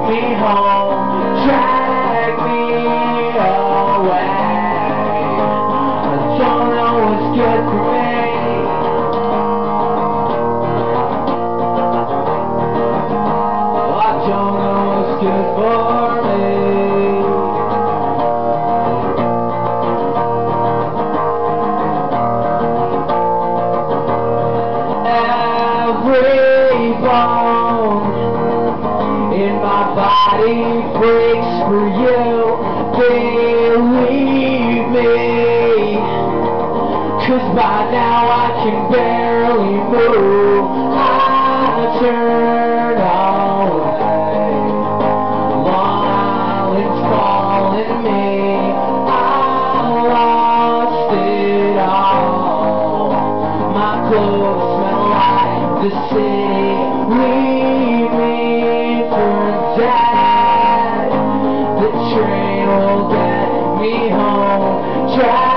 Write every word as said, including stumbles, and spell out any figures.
me home, drag me away. I don't know what's good for me. I don't know what's good for me. Every bone in my body breaks for you. Believe me, 'cause by now I can barely move. I turn away, Long Island's calling me. I lost it all. My clothes smell like the city. Leave me for dead. The train will get me home. Drive